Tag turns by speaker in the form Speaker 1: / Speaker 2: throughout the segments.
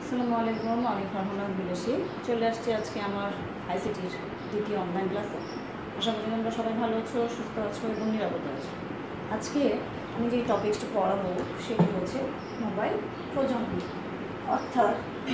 Speaker 1: আসসালামু আলাইকুম, আমি ফারহানা বিলাসী চলে আসছি আজকে আমার আইসিটির দ্বিতীয় অনলাইন ক্লাসে। আশা করি তোমরা সবাই ভালো আছো, সুস্থ আছো এবং নিরাপদে আছো। আজকে আমি যে টপিকসটা পড়াবো সেটি হচ্ছে মোবাইল প্রজন্ম, অর্থাৎ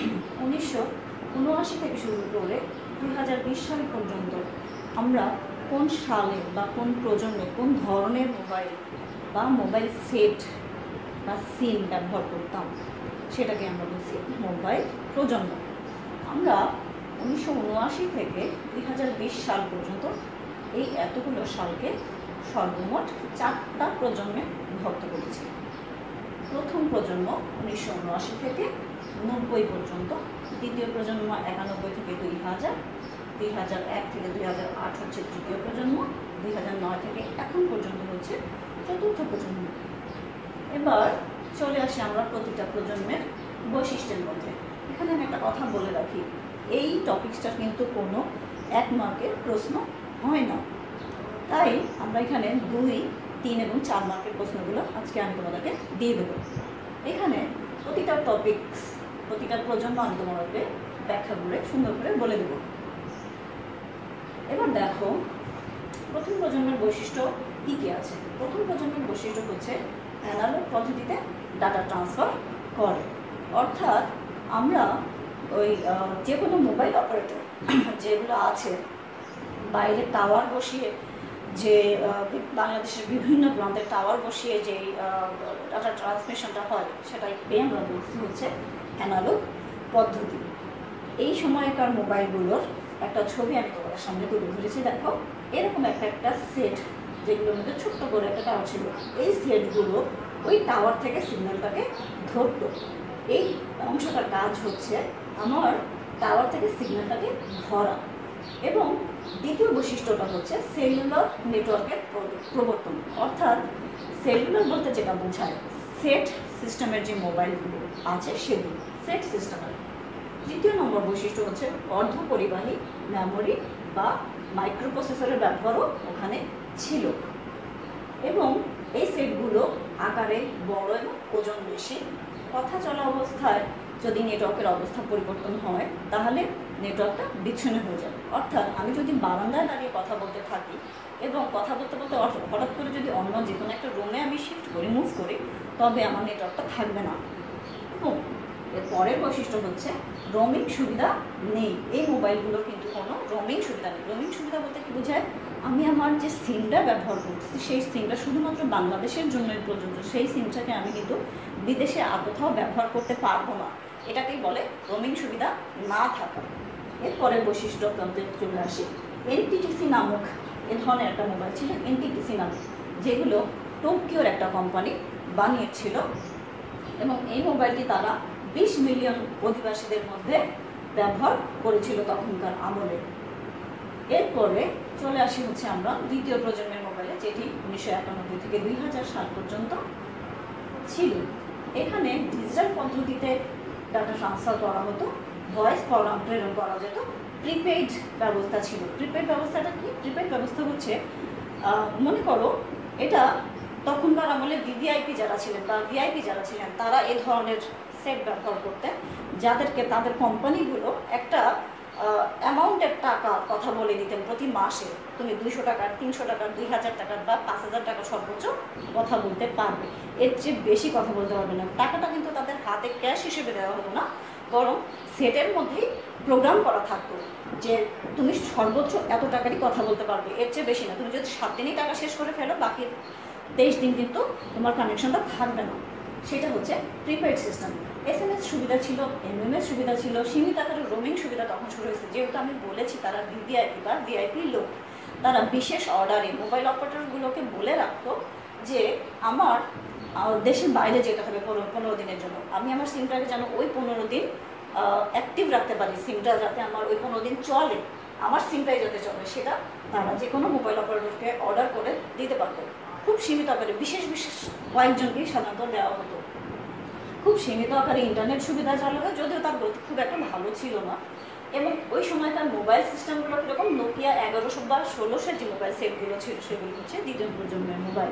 Speaker 1: 1979 থেকে শুরু করে 2020 সাল পর্যন্ত আমরা কোন সালে বা কোন প্রজন্মে কোন ধরনের মোবাইল বা মোবাইল সেট বা সিম ব্যবহার করতাম সেটাকে আমরা বলছি মোবাইল প্রজন্ম। আমরা 1979 থেকে 2020 সাল পর্যন্ত এই এতগুলো সালকে সর্বমোট 4টা প্রজন্মে বিভক্ত করেছি। প্রথম প্রজন্ম 1979 থেকে 90 পর্যন্ত, দ্বিতীয় প্রজন্ম 91 থেকে 2000, 2001 থেকে 2008 হচ্ছে তৃতীয় প্রজন্ম, 2009 থেকে এখন পর্যন্ত হচ্ছে চতুর্থ প্রজন্ম। এবার চলে আসি আমরা প্রতিটা প্রজন্মের বৈশিষ্ট্যের মধ্যে। এখানে আমি একটা কথা বলে রাখি, এই টপিকসটা কিন্তু কোনো 1 মার্কের প্রশ্ন হয় না, তাই আমরা এখানে 2, 3 এবং 4 মার্কের প্রশ্নগুলো আজকে আমি তোমাদেরকে দিয়ে দেবো। এখানে প্রতিটা টপিকস, প্রতিটা প্রজন্ম আমি তোমাদেরকে ব্যাখ্যা করে সুন্দর করে বলে দেবো। এবার দেখো প্রথম প্রজন্মের বৈশিষ্ট্য কী কী আছে। প্রথম প্রজন্মের বৈশিষ্ট্য হচ্ছে অ্যানালগ পদ্ধতিতে ডাটা ট্রান্সফার করে, অর্থাৎ আমরা ওই যে কোনো মোবাইল অপারেটর যেগুলো আছে বাইরে টাওয়ার বসিয়ে, যে বাংলাদেশের বিভিন্ন প্রান্তে টাওয়ার বসিয়ে যে ডাটা ট্রান্সমিশনটা হয় সেটাকে আমরা বলছি হচ্ছে অ্যানালগ পদ্ধতি। এই সময়কার মোবাইলগুলোর একটা ছবি আমি তোমাদের সামনে তুলে ধরেছি। দেখো এরকম একটা সেট, যেগুলোর মধ্যে ছোট্ট করে একটা টাওয়ার ছিল, এই সেটগুলো ওই টাওয়ার থেকে সিগন্যালটাকে ধরতো। এই অংশটার কাজ হচ্ছে আমার টাওয়ার থেকে সিগন্যালটাকে ধরা। এবং দ্বিতীয় বৈশিষ্ট্যটা হচ্ছে সেলুলার নেটওয়ার্কের প্রবর্তন, অর্থাৎ সেলুলার বলতে যেটা বোঝায় সেট সিস্টেমের যে মোবাইলগুলো আছে সেগুলো সেট সিস্টেমের। তৃতীয় নম্বর বৈশিষ্ট্য হচ্ছে অর্ধপরিবাহী মেমোরি বা মাইক্রোপ্রসেসরের ব্যবহারও ওখানে ছিল, এবং এই সেটগুলো আকারে বড় এবং ওজন বেশি। কথা চলা অবস্থায় যদি নেটওয়ার্কের অবস্থা পরিবর্তন হয় তাহলে নেটওয়ার্কটা বিচ্ছিন্ন হয়ে যাবে। অর্থাৎ আমি যদি বারান্দায় দাঁড়িয়ে কথা বলতে থাকি এবং কথা বলতে বলতে হঠাৎ করে যদি অন্য যে কোনো একটা রুমে আমি শিফট করি, মুভ করি, তবে আমার নেটওয়ার্কটা থাকবে না। এবং এর পরের বৈশিষ্ট্য হচ্ছে রোমিং সুবিধা নেই। এই মোবাইলগুলোর কিন্তু কোনো রোমিং সুবিধা নেই। রোমিং সুবিধা বলতে কী বোঝায়, আমি আমার যে সিমটা ব্যবহার করছি সেই সিমটা শুধুমাত্র বাংলাদেশের জন্যই প্রযোজ্য, সেই সিমটাকে আমি কিন্তু বিদেশে আর কোথাও ব্যবহার করতে পারবো না। এটাকেই বলে রোমিং সুবিধা না থাকা। এরপরের বৈশিষ্ট্য চলে আসি, এনটিটিসি নামক এ ধরনের একটা মোবাইল ছিল, এনটিটিসি নামক, যেগুলো টোকিওর একটা কোম্পানি বানিয়েছিল, এবং এই মোবাইলটি তারা 20 মিলিয়ন অধিবাসীদের মধ্যে ব্যবহার করেছিল তখনকার আমলে। এরপরে চলে আসি হচ্ছে আমরা দ্বিতীয় প্রজন্মের মোবাইলে, যেটি 1991 থেকে 2000 সাল পর্যন্ত ছিল। এখানে ডিজিটাল পদ্ধতিতে ডাটা ট্রান্সফার করা হতো, ভয়েস প্রেরণ করা যেত, প্রিপেইড ব্যবস্থা ছিল। প্রিপেইড ব্যবস্থাটা কি? প্রিপেইড ব্যবস্থা হচ্ছে, মনে করো এটা তখনকার আমলে ভিভিআইপি যারা ছিলেন বা ভিআইপি যারা ছিলেন তারা এ ধরনের সেট ব্যবহার করতেন, যাদেরকে তাদের কোম্পানিগুলো একটা অ্যামাউন্টের টাকা কথা বলে দিতেন প্রতি মাসে, তুমি 200 টাকার, 300 টাকার, 2000 টাকার বা 5000 টাকা সর্বোচ্চ কথা বলতে পারবে, এর চেয়ে বেশি কথা বলতে পারবে না। টাকাটা কিন্তু তাদের হাতে ক্যাশ হিসেবে দেওয়া হতো না, বরং সেটের মধ্যেই প্রোগ্রাম করা থাকতো যে তুমি সর্বোচ্চ এত টাকারই কথা বলতে পারবে, এর চেয়ে বেশি না। তুমি যদি 7 দিনই টাকা শেষ করে ফেলো, বাকি 23 দিন কিন্তু তোমার কানেকশনটা থাকবে না। সেটা হচ্ছে প্রিপেইড সিস্টেম। SMS সুবিধা ছিল, MMS সুবিধা ছিল, সীমিত আকারে রোমিং সুবিধা তখন শুরু হয়েছে। যেহেতু আমি বলেছি তারা ভিভিআইপি বা ভিআইপি লোক, তারা বিশেষ অর্ডারে মোবাইল অপারেটরগুলোকে বলে রাখতো যে আমার দেশের বাইরে যেতে হবে 15 দিনের জন্য, আমি আমার সিমটাকে যেন ওই 15 দিন অ্যাক্টিভ রাখতে পারি, সিমটা যাতে আমার ওই 15 দিন চলে, আমার সিমটাই যাতে চলে, সেটা তারা যে কোনো মোবাইল অপারেটরকে অর্ডার করে দিতে পারতো। খুব সীমিত আকারে বিশেষ কয়েকজনকেই সাধারণত দেওয়া হতো। খুব সীমিত আকারে ইন্টারনেট সুবিধা চালু হয়, যদিও তার গতি খুব একটা ভালো ছিল না। এবং ওই সময়কার মোবাইল সিস্টেমগুলো কীরকম, নোকিয়া 1100 বা 1600 যে মোবাইল সেটগুলো ছিল সেগুলো হচ্ছে দ্বিতীয় প্রজন্মের মোবাইল।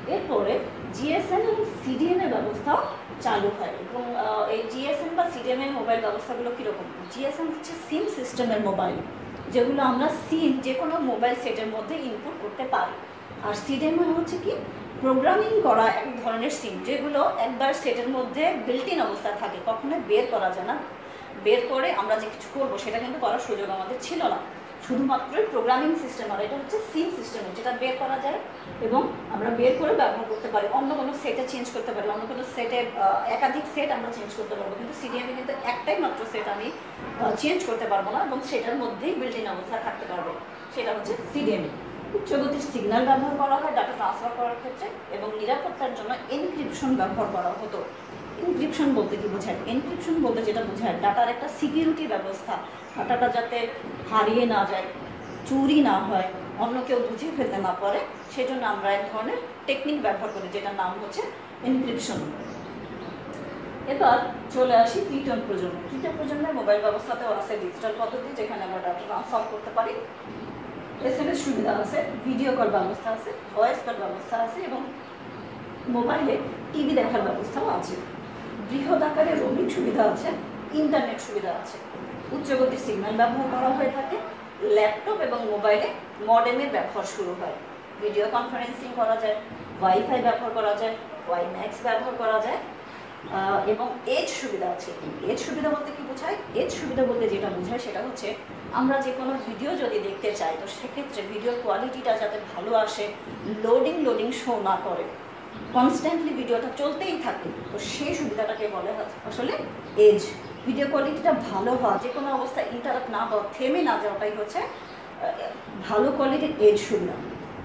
Speaker 1: এরপরে জিএসএম এবং সিডিএম এর ব্যবস্থাও চালু হয়। এবং এই জিএসএম বা সিডিএম এর মোবাইল ব্যবস্থাগুলো কীরকম? জিএসএম হচ্ছে সিম সিস্টেমের মোবাইল, যেগুলো আমরা সিম যে কোনো মোবাইল সেটের মধ্যে ইনপুট করতে পারি। আর সিডিএম হচ্ছে কি, প্রোগ্রামিং করা এক ধরনের সিম, যেগুলো একবার সেটের মধ্যে বিল্ট ইন অবস্থায় থাকে, কখনোই বের করা যায় না। বের করে আমরা যে কিছু করবো সেটা কিন্তু করার সুযোগ আমাদের ছিল না, শুধুমাত্র প্রোগ্রামিং সিস্টেম। আর এটা হচ্ছে সিম সিস্টেম, যেটা বের করা যায় এবং আমরা বের করে ব্যবহার করতে পারি, অন্য কোনো সেটে চেঞ্জ করতে পারি, অন্য কোনো সেটে একাধিক সেট আমরা চেঞ্জ করতে পারবো। কিন্তু সিডিএমে কিন্তু একটাই মাত্র সেট আমি চেঞ্জ করতে পারবো না এবং সেটার মধ্যেই বিল্ট ইন অবস্থায় থাকতে পারবে, সেটা হচ্ছে সিডিএম। উচ্চগতির সিগন্যাল ব্যবহার করা হয় ডাটা ট্রান্সফার করার ক্ষেত্রে, এবং নিরাপত্তার জন্য এনক্রিপশন ব্যবহার করা হতো। এনক্রিপশন বলতে কি বোঝায়? এনক্রিপশন বলতে যেটা বোঝায়, ডাটার একটা সিকিউরিটি ব্যবস্থা, ডাটাটা যাতে হারিয়ে না যায়, চুরি না হয়, অন্য কেউ বুঝে ফেলতে না পারে, সেজন্য আমরা এক ধরনের টেকনিক ব্যবহার করি, যেটার নাম হচ্ছে এনক্রিপশন। এবার চলে আসি তৃতীয় প্রজন্ম। তৃতীয় প্রজন্মের মোবাইল ব্যবস্থাতেও আছে ডিজিটাল পদ্ধতি, যেখানে আমরা ডাটা ট্রান্সফার করতে পারি, এসএমএস সুবিধা আছে, ভিডিও কল ব্যবস্থা আছে, ভয়েস কল ব্যবস্থা আছে, এবং মোবাইলে টিভি দেখার ব্যবস্থাও আছে। বৃহৎ আকারে রোমিং সুবিধা আছে, ইন্টারনেট সুবিধা আছে, উচ্চগতির সিগন্যাল ব্যবহার করা হয়ে থাকে। ল্যাপটপ এবং মোবাইলে মডেমের ব্যবহার শুরু হয়, ভিডিও কনফারেন্সিং করা যায়, ওয়াইফাই ব্যবহার করা যায়, ওয়াইম্যাক্স ব্যবহার করা যায়, এবং এজ সুবিধা আছে। এজ সুবিধা বলতে কি বোঝায়? এজ সুবিধা বলতে যেটা বোঝায় সেটা হচ্ছে, আমরা যে কোনো ভিডিও যদি দেখতে চাই, তো সেক্ষেত্রে ভিডিওর কোয়ালিটিটা যাতে ভালো আসে, লোডিং শো না করে, কনস্ট্যান্টলি ভিডিওটা চলতেই থাকে, তো সেই সুবিধাটাকে বলে আসলে এজ। ভিডিও কোয়ালিটিটা ভালো হওয়া, যে কোনো অবস্থায় ইন্টারাপ্ট না হওয়া, থেমে না যাওয়াটাই হচ্ছে ভালো কোয়ালিটির এজ সুবিধা।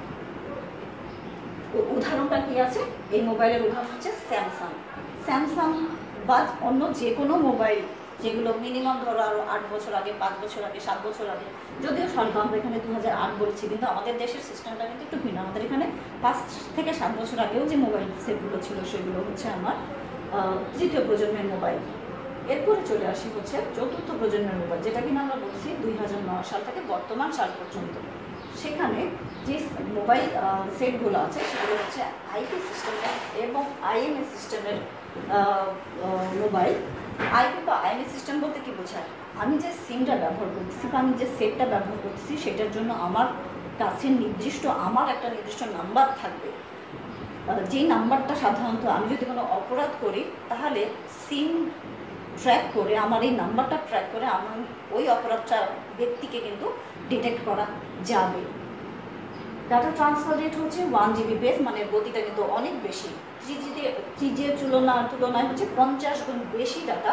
Speaker 1: উদাহরণটা কি আছে? এই মোবাইলের উদাহরণ হচ্ছে স্যামসাং বা অন্য যে কোনো মোবাইল, যেগুলো মিনিমাম ধরো আরও 8 বছর আগে, 5 বছর আগে, 7 বছর আগে, যদিও সালটা আমরা এখানে 2008 বলছি, কিন্তু আমাদের দেশের সিস্টেমটা কিন্তু একটু ভিন্ন। আমাদের এখানে 5 থেকে 7 বছর আগেও যে মোবাইল সেটগুলো ছিল, সেগুলো হচ্ছে আমার তৃতীয় প্রজন্মের মোবাইল। এরপরে চলে আসি হচ্ছে চতুর্থ প্রজন্মের মোবাইল, যেটা কিনা আমরা বলছি 2009 সাল থেকে বর্তমান সাল পর্যন্ত। সেখানে যে মোবাইল সেটগুলো আছে সেগুলো হচ্ছে আইপি সিস্টেমের এবং আইএমএ সিস্টেমের মোবাইল। আইপি বা আইএমএ সিস্টেম বলতে কি বোঝায়? আমি যে সিমটা ব্যবহার করতেছি বা আমি যে সেটটা ব্যবহার করতেছি, সেটার জন্য আমার কাছে আমার একটা নির্দিষ্ট নাম্বার থাকবে, যেই নাম্বারটা সাধারণত আমি যদি কোনো অপরাধ করি, তাহলে সিম ট্র্যাক করে, আমার এই নাম্বারটা ট্র্যাক করে আমার ওই অপরাধটা ব্যক্তিকে কিন্তু ডিটেক্ট করা যাবে। ডাটা ট্রান্সফার রেট হচ্ছে 1 GB পেজ, মানে গতিটা কিন্তু অনেক বেশি। 3G এর তুলনায় হচ্ছে 50 গুণ বেশি ডাটা,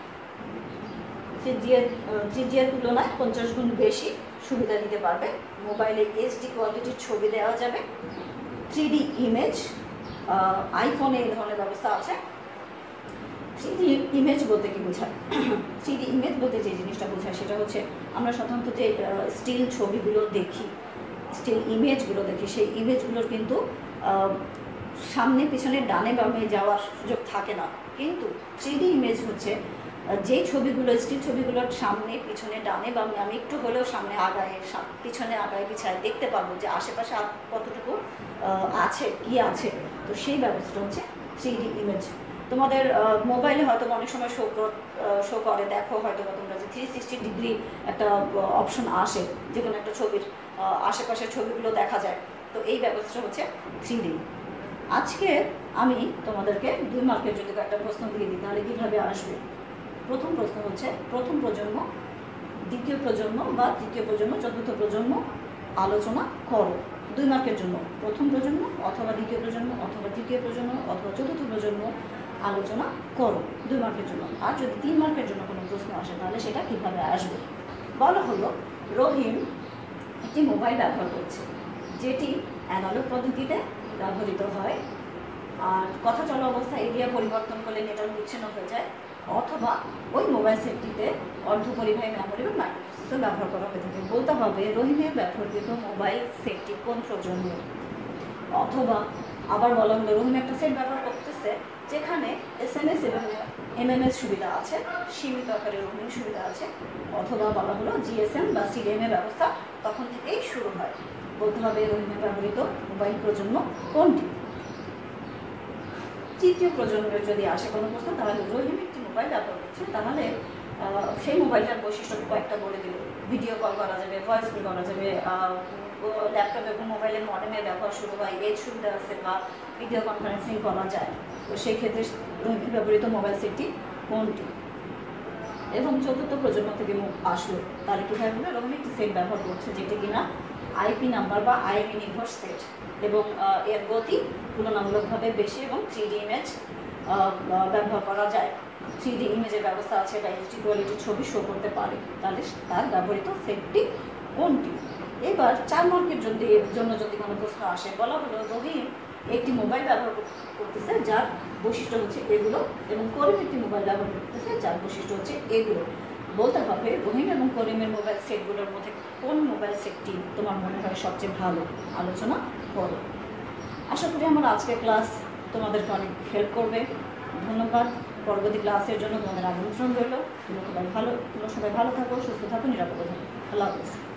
Speaker 1: 3G এর তুলনায় 50 গুণ বেশি সুবিধা দিতে পারবে। মোবাইলে HD কোয়ালিটির ছবি দেওয়া যাবে, 3D ইমেজ, আইফোনে এই ধরনের ব্যবস্থা আছে। 3D ইমেজ বলতে কি বোঝায়? 3D ইমেজ বলতে যে জিনিসটা বোঝায় সেটা হচ্ছে, আমরা সাধারণত যে স্টিল ছবিগুলো দেখি, স্টিল ইমেজগুলো দেখি, সেই ইমেজগুলোর কিন্তু সামনে পিছনে ডানে বামে যাওয়ার সুযোগ থাকে না। কিন্তু 3D ইমেজ হচ্ছে যেই ছবিগুলো, স্টিল ছবিগুলোর সামনে পিছনে ডানে বামে আমি একটু হলেও সামনে আগায় পিছনে আগায় পিছায় দেখতে পারবো যে আশেপাশে কতটুকু আছে, কি আছে। তো সেই ব্যবস্থাটা হচ্ছে 3D ইমেজ। তোমাদের মোবাইলে হয়তো অনেক সময় শো করে, দেখো হয়তো তোমরা যে 360 ডিগ্রি একটা অপশন আসে, যে কোনো একটা ছবির আশেপাশের ছবিগুলো দেখা যায়। তো এই ব্যবস্থা হচ্ছে 3D। আজকে আমি তোমাদেরকে 2 মার্কের যদি একটা প্রশ্ন দিয়ে দিই, তাহলে কীভাবে আসবে? প্রথম প্রশ্ন হচ্ছে, প্রথম প্রজন্ম, দ্বিতীয় প্রজন্ম বা তৃতীয় প্রজন্ম, চতুর্থ প্রজন্ম আলোচনা করো। 2 মার্কের জন্য প্রথম প্রজন্ম অথবা দ্বিতীয় প্রজন্ম অথবা তৃতীয় প্রজন্ম অথবা চতুর্থ প্রজন্ম আলোচনা করো, 2 মার্কের জন্য। আর যদি 3 মার্কের জন্য কোনো প্রশ্ন আসে, তাহলে সেটা কীভাবে আসবে? বলা হলো, রহিম একটি মোবাইল ব্যবহার করছে, যেটি অ্যানালগ পদ্ধতিতে ব্যবহৃত হয়, আর কথা চলা অবস্থায় এরিয়া পরিবর্তন করলে নেটওয়ার্ক বিচ্ছিন্ন হয়ে যায়, অথবা ওই মোবাইল সেটটিতে অর্ধপরিবাহী মেমোরি বা মাইক্রোপ্রসেসর ব্যবহার করা হয়ে থাকে। বলতে হবে রহিমের ব্যবহৃত মোবাইল সেটটি কোন প্রজন্মের। অথবা আবার বলা হলো, রহিম একটা সেট ব্যবহার করতেছে যেখানে SMS এবং MMS সুবিধা আছে, সীমিত আকারে রোমিং সুবিধা আছে। অথবা বলা হলো GSM বা CDM এর ব্যবস্থা তখন থেকেই শুরু হয়। বলতে হবে রহিমের ব্যবহৃত মোবাইল প্রজন্ম কোনটি। তৃতীয় প্রজন্মের যদি আসে কোনো প্রশ্ন, তাহলে রহিম একটি মোবাইল ব্যবহার করছে, তাহলে সেই মোবাইলটার বৈশিষ্ট্য কয়েকটা বলে দিল। ভিডিও কল করা যাবে, ভয়েস কল করা যাবে, ল্যাপটপ এবং মোবাইলের মডেমের ব্যবহার শুরু হয়, এই সুবিধা আছে, বা ভিডিও কনফারেন্সিং করা যায়। তো সেই ক্ষেত্রে রহিমের ব্যবহৃত মোবাইল সেটটি কোনটি? এবং চতুর্থ প্রজন্ম থেকে আসলো, তাহলে কীভাবে বলে রহিম একটি সেট ব্যবহার করছে যেটি কিনা আইপি নাম্বার বা আইপি নির্ভর সেট, এবং এর গতি তুলনামূলকভাবে বেশি এবং 3D ইমেজ ব্যবহার করা যায়। 3D ইমেজের ব্যবস্থা আছে বা এইচডি কোয়ালিটির ছবি শো করতে পারে। তাহলে তার ব্যবহৃত সেটটি কোনটি? এবার 4 মার্কের জন্য যদি কোনো প্রশ্ন আসে, বলা হলো রহিম একটি মোবাইল ব্যবহার করতেছে যার বৈশিষ্ট্য হচ্ছে এগুলো, এবং করিম একটি মোবাইল ব্যবহার করতেছে যার বৈশিষ্ট্য হচ্ছে এগুলো। বলতে হবে রহিম এবং করিমের মোবাইল সেটগুলোর মধ্যে কোন মোবাইল সেটটি তোমার মনে হয় সবচেয়ে ভালো, আলোচনা করো। আশা করি আমার আজকের ক্লাস তোমাদেরকে অনেক হেল্প করবে। ধন্যবাদ। পরবর্তী ক্লাসের জন্য তোমাদের আমন্ত্রণ রইল। তোমরা সবাই ভালো থাকো, সুস্থ থাকো, নিরাপদে থাকো। আল্লাহ হাফেজ।